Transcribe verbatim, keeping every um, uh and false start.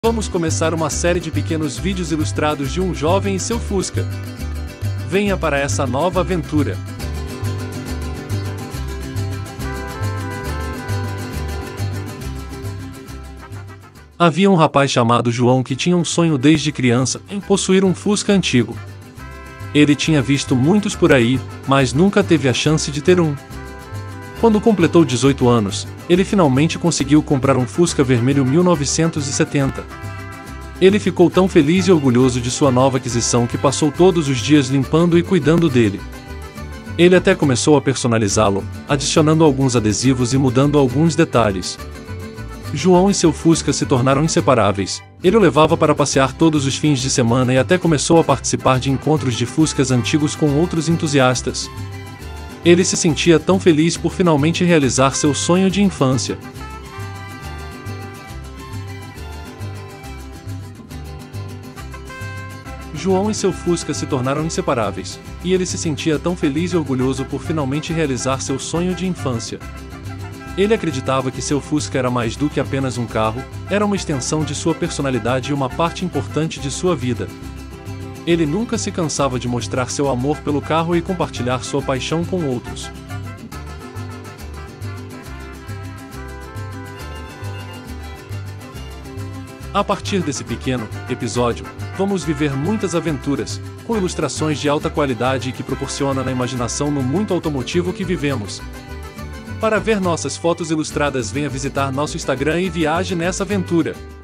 Vamos começar uma série de pequenos vídeos ilustrados de um jovem e seu Fusca. Venha para essa nova aventura. Havia um rapaz chamado João que tinha um sonho desde criança em possuir um Fusca antigo. Ele tinha visto muitos por aí, mas nunca teve a chance de ter um. Quando completou dezoito anos, ele finalmente conseguiu comprar um Fusca vermelho mil novecentos e setenta. Ele ficou tão feliz e orgulhoso de sua nova aquisição que passou todos os dias limpando e cuidando dele. Ele até começou a personalizá-lo, adicionando alguns adesivos e mudando alguns detalhes. João e seu Fusca se tornaram inseparáveis. Ele o levava para passear todos os fins de semana e até começou a participar de encontros de Fuscas antigos com outros entusiastas. Ele se sentia tão feliz por finalmente realizar seu sonho de infância. João e seu Fusca se tornaram inseparáveis, e ele se sentia tão feliz e orgulhoso por finalmente realizar seu sonho de infância. Ele acreditava que seu Fusca era mais do que apenas um carro, era uma extensão de sua personalidade e uma parte importante de sua vida. Ele nunca se cansava de mostrar seu amor pelo carro e compartilhar sua paixão com outros. A partir desse pequeno episódio, vamos viver muitas aventuras, com ilustrações de alta qualidade e que proporciona na imaginação no mundo automotivo que vivemos. Para ver nossas fotos ilustradas, venha visitar nosso Instagram e viaje nessa aventura.